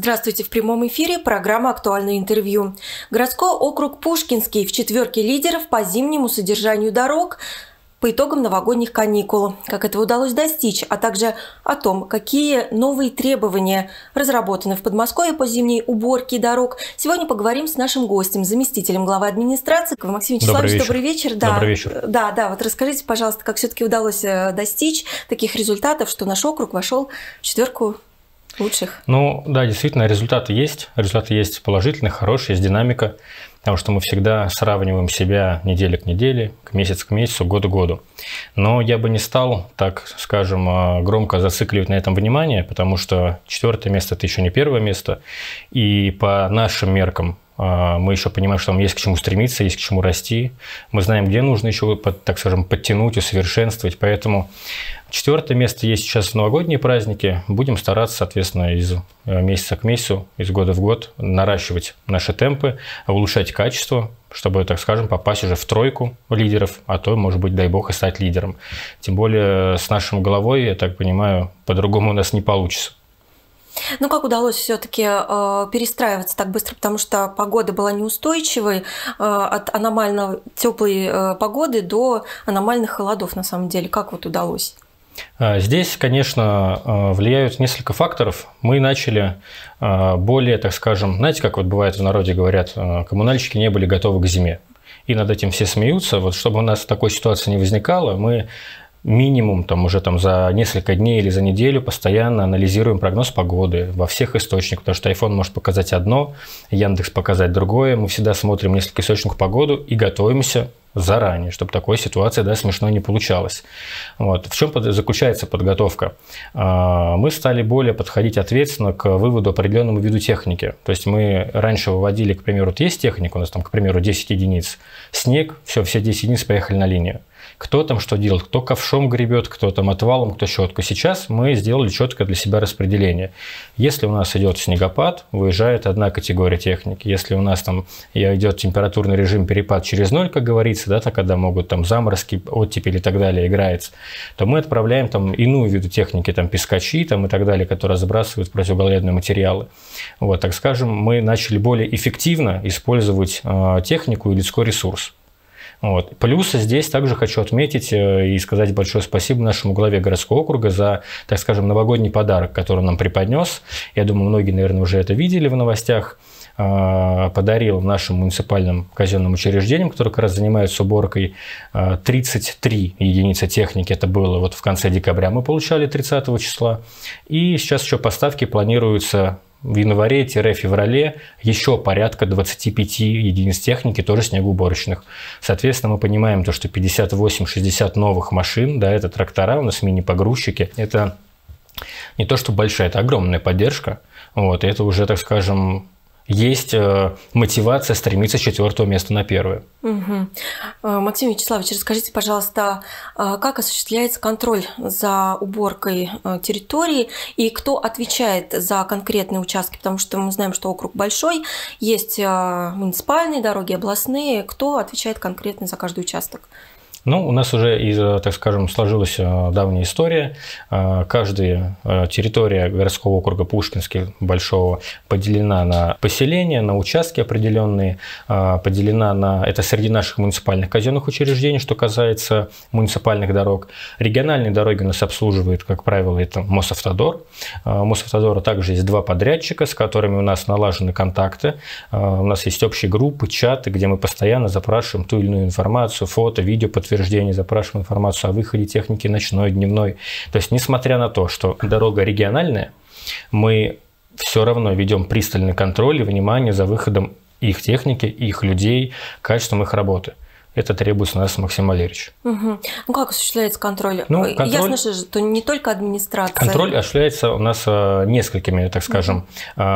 Здравствуйте, в прямом эфире программа «Актуальное интервью». Городской округ Пушкинский в четверке лидеров по зимнему содержанию дорог по итогам новогодних каникул. Как этого удалось достичь, а также о том, какие новые требования разработаны в Подмосковье по зимней уборке дорог. Сегодня поговорим с нашим гостем, заместителем главы администрации. Максим Вячеславович, добрый вечер. Добрый вечер. Да, вот расскажите, пожалуйста, как все-таки удалось достичь таких результатов, что наш округ вошел в четверку лучших? Ну да, действительно, результаты есть положительные, хорошие, есть динамика, потому что мы всегда сравниваем себя неделя к неделе, к месяцу, год к году. Но я бы не стал, так скажем, громко зацикливать на этом внимание, потому что четвертое место – это еще не первое место, и по нашим меркам мы еще понимаем, что нам есть к чему стремиться, есть к чему расти. Мы знаем, где нужно еще, так скажем, подтянуть, усовершенствовать. Поэтому четвертое место есть сейчас в новогодние праздники. Будем стараться, соответственно, из месяца к месяцу, из года в год наращивать наши темпы, улучшать качество, чтобы, так скажем, попасть уже в тройку лидеров, а то, может быть, дай бог, и стать лидером. Тем более с нашим головой, я так понимаю, по-другому у нас не получится. Ну, как удалось все-таки перестраиваться так быстро, потому что погода была неустойчивой, от аномально теплой погоды до аномальных холодов, на самом деле. Как вот удалось? Здесь, конечно, влияют несколько факторов. Мы начали более, так скажем, знаете, как вот бывает в народе говорят, коммунальщики не были готовы к зиме. И над этим все смеются. Вот чтобы у нас такой ситуации не возникало, мы минимум уже за несколько дней или за неделю постоянно анализируем прогноз погоды во всех источниках, потому что iPhone может показать одно, Яндекс показать другое. Мы всегда смотрим несколько источников погоды и готовимся заранее, чтобы такой ситуации смешной не получалось. Вот. В чем заключается подготовка? Мы стали более подходить ответственно к выводу определенному виду техники. То есть мы раньше выводили, к примеру, есть техника, у нас там, к примеру, 10 единиц, снег, все 10 единиц поехали на линию. Кто там что делает, кто ковшом гребет, кто там отвалом, кто щеткой. Сейчас мы сделали четкое для себя распределение. Если у нас идет снегопад, выезжает одна категория техники. Если у нас там идет температурный режим, перепад через ноль, как говорится, когда могут там заморозки, оттепели и так далее играется, то мы отправляем там иную виду техники, там пескачи там, и так далее, которые сбрасывают противогололедные материалы. Вот, так скажем, мы начали более эффективно использовать технику и людской ресурс. Вот. Плюс здесь также хочу отметить и сказать большое спасибо нашему главе городского округа за, так скажем, новогодний подарок, который он нам преподнес. Я думаю, многие, наверное, уже это видели в новостях. Подарил нашим муниципальным казенным учреждениям, которые как раз занимаются уборкой, 33 единицы техники. Это было вот в конце декабря, мы получали 30 числа. И сейчас еще поставки планируются в январе-феврале еще порядка 25 единиц техники, тоже снегоуборочных. Соответственно, мы понимаем, что 58-60 новых машин, это трактора, у нас мини-погрузчики. Это не то, что большая, это огромная поддержка. Вот, и это уже, так скажем, есть мотивация стремиться с 4-го места на 1-е. Угу. Максим Вячеславович, расскажите, пожалуйста, как осуществляется контроль за уборкой территории и кто отвечает за конкретные участки? Потому что мы знаем, что округ большой, есть муниципальные дороги, областные. Кто отвечает конкретно за каждый участок? Ну, у нас уже, так скажем, сложилась давняя история. Каждая территория городского округа Пушкинский большого поделена на поселения, на участки определенные, поделена на... Это среди наших муниципальных казенных учреждений, что касается муниципальных дорог. Региональные дороги у нас обслуживает, как правило, это Мосавтодор. У Мосавтодора также есть 2 подрядчика, с которыми у нас налажены контакты. У нас есть общие группы, чаты, где мы постоянно запрашиваем ту или иную информацию, фото, видео, подтверждение, запрашиваем информацию о выходе техники ночной, дневной. То есть, несмотря на то, что дорога региональная, мы все равно ведем пристальный контроль и внимание за выходом их техники, их людей, качеством их работы. Это требуется у нас, Максим Валерьевич. Угу. Ну, как осуществляется контроль? Контроль... Ясно, что не только администрация. Контроль осуществляется у нас несколькими, так скажем,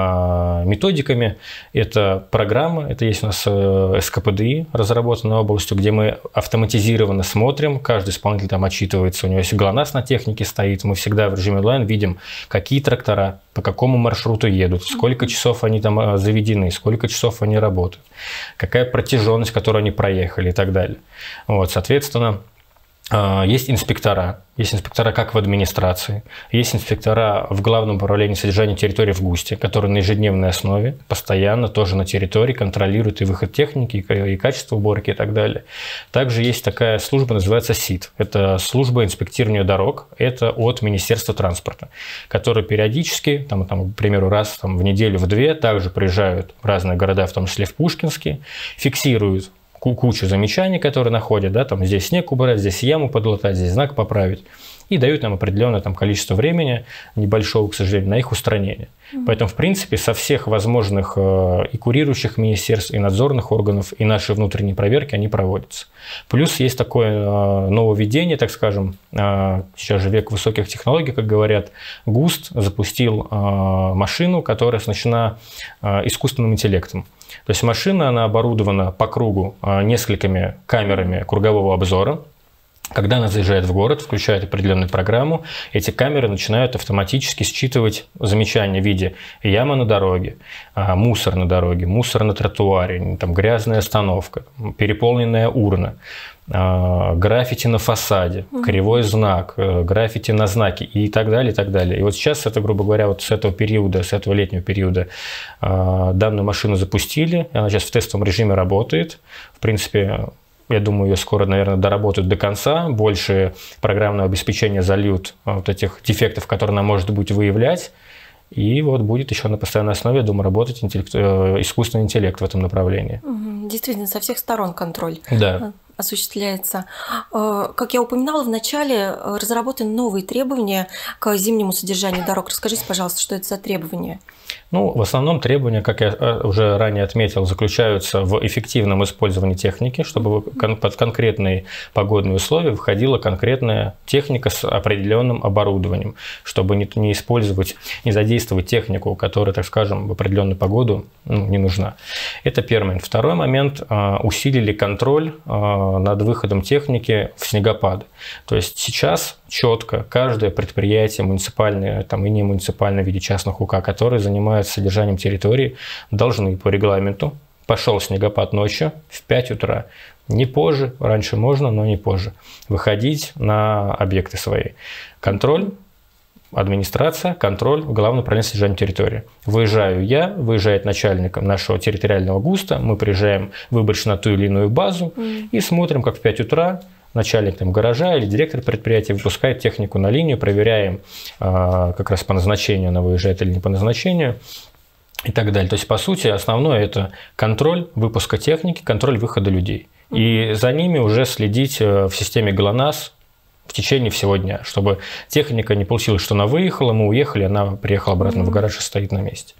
методиками. Это программа, это есть у нас СКПДИ, разработанная областью, где мы автоматизированно смотрим, каждый исполнитель там отчитывается, у него есть ГЛОНАСС на технике стоит, мы всегда в режиме онлайн видим, какие трактора, по какому маршруту едут, сколько часов они там заведены, сколько часов они работают, какая протяженность, которую они проехали и так далее. Вот, соответственно, Есть инспектора как в администрации, есть инспектора в Главном управлении содержания территории в ГУСТе, которые на ежедневной основе постоянно тоже на территории контролируют и выход техники, и качество уборки и так далее. Также есть такая служба, называется СИД. Это служба инспектирования дорог, это от Министерства транспорта, которые периодически, к примеру, раз в неделю, в две, также приезжают в разные города, в том числе в Пушкинский, фиксируют кучу замечаний, которые находят, здесь снег убрать, здесь яму подлатать, здесь знак поправить, и дают нам определенное количество времени, небольшого, к сожалению, на их устранение. Поэтому, в принципе, со всех возможных и курирующих министерств, и надзорных органов, и наши внутренние проверки, они проводятся. Плюс есть такое нововведение, так скажем, сейчас же век высоких технологий, как говорят, ГУСТ запустил машину, которая оснащена искусственным интеллектом. То есть машина, она оборудована по кругу несколькими камерами кругового обзора. Когда она заезжает в город, включает определенную программу, эти камеры начинают автоматически считывать замечания в виде яма на дороге, мусор на дороге, мусор на тротуаре, грязная остановка, переполненная урна, граффити на фасаде, кривой знак, граффити на знаке и так далее, и так далее. И вот сейчас, это, грубо говоря, с этого периода, с этого летнего периода данную машину запустили, она сейчас в тестовом режиме работает. В принципе, я думаю, ее скоро, наверное, доработают до конца. Больше программного обеспечения зальют вот этих дефектов, которые она может будет выявлять. И вот будет еще на постоянной основе, я думаю, работать искусственный интеллект в этом направлении. Действительно, со всех сторон контроль осуществляется. Как я упоминала в начале, разработаны новые требования к зимнему содержанию дорог. Расскажите, пожалуйста, что это за требования? В основном требования, как я уже ранее отметил, заключаются в эффективном использовании техники, чтобы под конкретные погодные условия выходила конкретная техника с определенным оборудованием, чтобы не использовать, не задействовать технику, которая, так скажем, в определенную погоду не нужна. Это первый момент. Второй момент – усилили контроль над выходом техники в снегопады. То есть сейчас четко каждое предприятие, муниципальное и не муниципальное в виде частных УК, которые занимаются содержанием территории, должны по регламенту, пошел снегопад ночью в 5 утра, не позже, раньше можно, но не позже, выходить на объекты свои. Контроль, администрация, контроль, Главное управление содержания территории. Выезжаю я, выезжает начальник нашего территориального ГУСТа, мы приезжаем выборочно на ту или иную базу и смотрим, как в 5 утра начальник гаража или директор предприятия выпускает технику на линию, проверяем как раз по назначению, она выезжает или не по назначению и так далее. То есть, по сути, основное – это контроль выпуска техники, контроль выхода людей. И за ними уже следить в системе ГЛОНАСС в течение всего дня, чтобы техника не получилась, что она выехала, мы уехали, она приехала обратно в гараж и стоит на месте.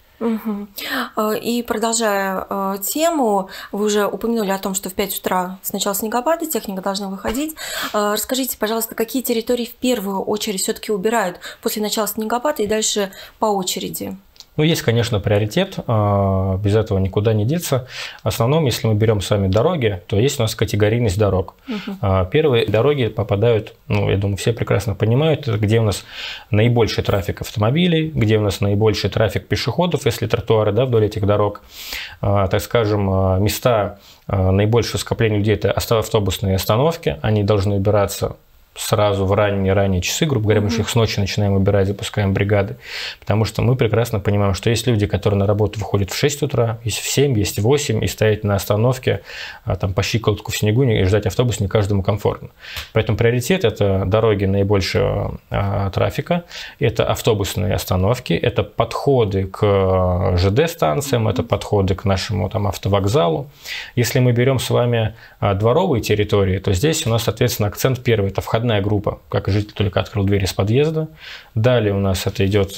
И продолжая тему, вы уже упомянули о том, что в 5 утра сначала снегопады, техника должна выходить. Расскажите, пожалуйста, какие территории в первую очередь все-таки убирают после начала снегопада и дальше по очереди? Есть, конечно, приоритет, без этого никуда не деться. В основном, если мы берем с вами дороги, то есть у нас категорийность дорог. Первые дороги попадают, я думаю, все прекрасно понимают, где у нас наибольший трафик автомобилей, где у нас наибольший трафик пешеходов, если тротуары вдоль этих дорог. Так скажем, места наибольшего скопления людей – это автобусные остановки, они должны убираться сразу в ранние часы, грубо говоря, мы их с ночи начинаем убирать, запускаем бригады, потому что мы прекрасно понимаем, что есть люди, которые на работу выходят в 6 утра, есть в 7, есть в 8, и стоять на остановке по щиколотку в снегу и ждать автобус не каждому комфортно. Поэтому приоритет – это дороги наибольшего трафика, это автобусные остановки, это подходы к ЖД-станциям, это подходы к нашему автовокзалу. Если мы берем с вами дворовые территории, то здесь у нас, соответственно, акцент первый – это входная группа, как житель только открыл дверь из подъезда. Далее у нас это идет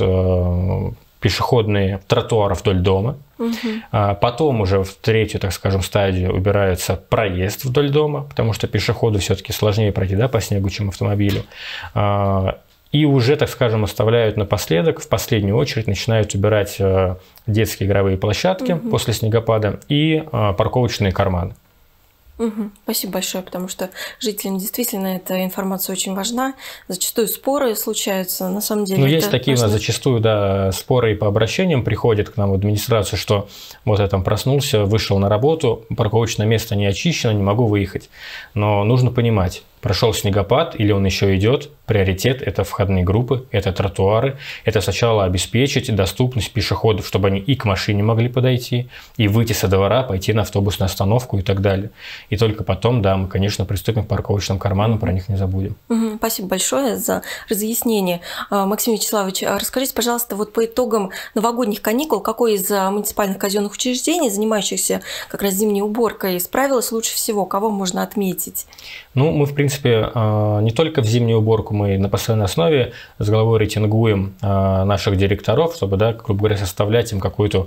пешеходные тротуары вдоль дома. Потом уже в третью, так скажем, стадию убирается проезд вдоль дома, потому что пешеходу все-таки сложнее пройти по снегу, чем автомобилю. И уже, так скажем, оставляют напоследок, в последнюю очередь начинают убирать детские игровые площадки после снегопада и парковочные карманы. Спасибо большое, потому что жителям действительно эта информация очень важна. Зачастую споры случаются, на самом деле. Есть такие у нас зачастую, споры и по обращениям приходят к нам в администрацию, что вот я проснулся, вышел на работу, парковочное место не очищено, не могу выехать. Но нужно понимать, Прошел снегопад или он еще идет, приоритет – это входные группы, это тротуары. Это сначала обеспечить доступность пешеходов, чтобы они и к машине могли подойти, и выйти со двора, пойти на автобусную остановку и так далее. И только потом, да, мы, конечно, приступим к парковочным карманам, про них не забудем. Спасибо большое за разъяснение. Максим Вячеславович, расскажите, пожалуйста, вот по итогам новогодних каникул, какой из муниципальных казенных учреждений, занимающихся как раз зимней уборкой, справилась лучше всего? Кого можно отметить? Ну, мы, в принципе, не только в зимнюю уборку, мы на постоянной основе с головой рейтингуем наших директоров, чтобы, да, грубо говоря, составлять им какую-то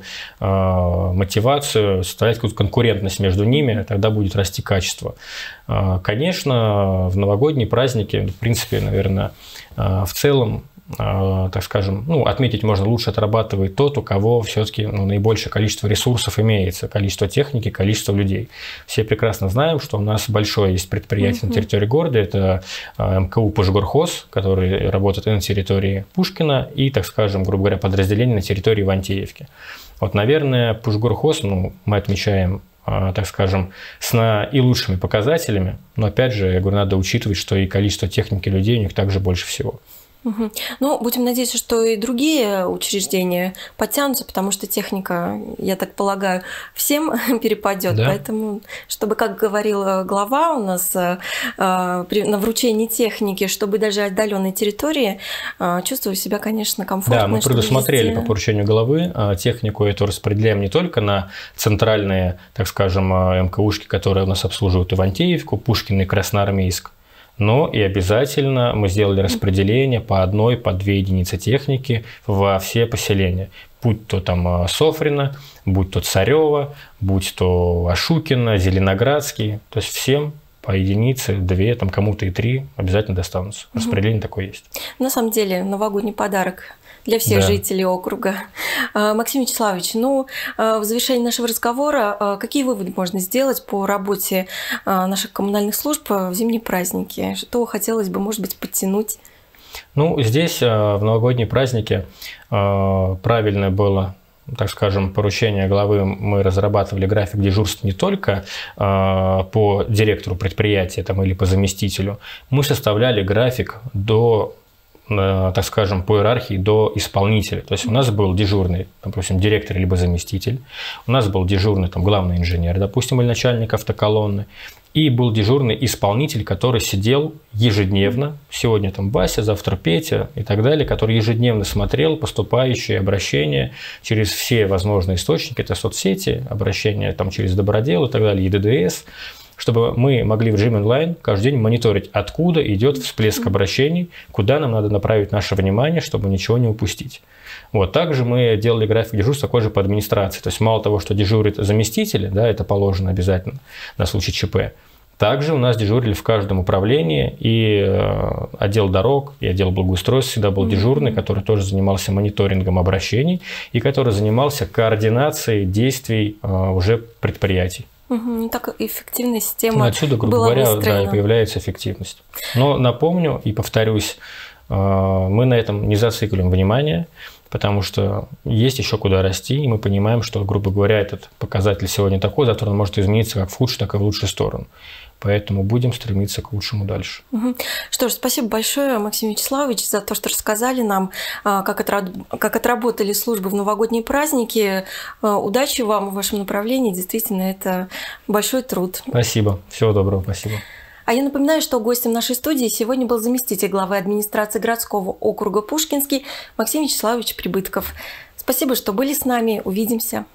мотивацию, составлять какую-то конкурентность между ними, тогда будет расти качество. Конечно, в новогодние праздники, в принципе, наверное, в целом, так скажем, отметить можно, лучше отрабатывает тот, у кого все-таки наибольшее количество ресурсов имеется, количество техники, количество людей. Все прекрасно знаем, что у нас большое есть предприятие на территории города, это МКУ «Пушгорхоз», который работает и на территории Пушкина, и, так скажем, грубо говоря, подразделение на территории Ивантеевки. Вот, наверное, «Пушгорхоз», мы отмечаем, так скажем, с наилучшими показателями, но, опять же, я говорю, надо учитывать, что и количество техники, людей у них также больше всего. Ну, будем надеяться, что и другие учреждения подтянутся, потому что техника, я так полагаю, всем перепадет. Да. Поэтому, чтобы, как говорил глава у нас на вручении техники, чтобы даже отдаленные территории чувствовали себя, конечно, комфортно. Да, мы предусмотрели по поручению главы технику эту распределяем не только на центральные, так скажем, МКУшки, которые у нас обслуживают Ивантеевку, Пушкин и Красноармейск, но и обязательно мы сделали распределение по 1, по 2 единицы техники во все поселения. Будь то там Софрино, будь то Царево, будь то Ашукино, Зеленоградский. То есть всем по единице, 2, там кому-то и 3 обязательно достанутся. Распределение такое есть. На самом деле новогодний подарок для всех жителей округа. Максим Вячеславович, в завершении нашего разговора, какие выводы можно сделать по работе наших коммунальных служб в зимние праздники? Что хотелось бы, может быть, подтянуть? Здесь в новогодние праздники правильно было, так скажем, поручение главы, мы разрабатывали график дежурств не только по директору предприятия или по заместителю, мы составляли график так скажем, по иерархии до исполнителя. То есть у нас был дежурный, допустим, директор либо заместитель, у нас был дежурный главный инженер, допустим, или начальник автоколонны, и был дежурный исполнитель, который сидел ежедневно, сегодня Вася, завтра Петя и так далее, который ежедневно смотрел поступающие обращения через все возможные источники, это соцсети, обращения через Добродел и так далее, и ДДС, чтобы мы могли в режиме онлайн каждый день мониторить, откуда идет всплеск обращений, куда нам надо направить наше внимание, чтобы ничего не упустить. Также мы делали график дежурства такой же по администрации. То есть мало того, что дежурят заместители, да, это положено обязательно на случай ЧП, также у нас дежурили в каждом управлении, и отдел дорог, и отдел благоустройства всегда был дежурный, который тоже занимался мониторингом обращений и который занимался координацией действий уже предприятий. Так эффективная система отсюда, грубо говоря, и появляется эффективность. Но напомню и повторюсь, мы на этом не зацикливаем внимание, потому что есть еще куда расти, и мы понимаем, что, грубо говоря, этот показатель сегодня такой, завтра он может измениться как в худшую, так и в лучшую сторону. Поэтому будем стремиться к лучшему дальше. Что ж, спасибо большое, Максим Вячеславович, за то, что рассказали нам, как отработали службы в новогодние праздники. Удачи вам в вашем направлении. Действительно, это большой труд. Спасибо. Всего доброго. Спасибо. А я напоминаю, что гостем нашей студии сегодня был заместитель главы администрации городского округа Пушкинский Максим Вячеславович Прибытков. Спасибо, что были с нами. Увидимся.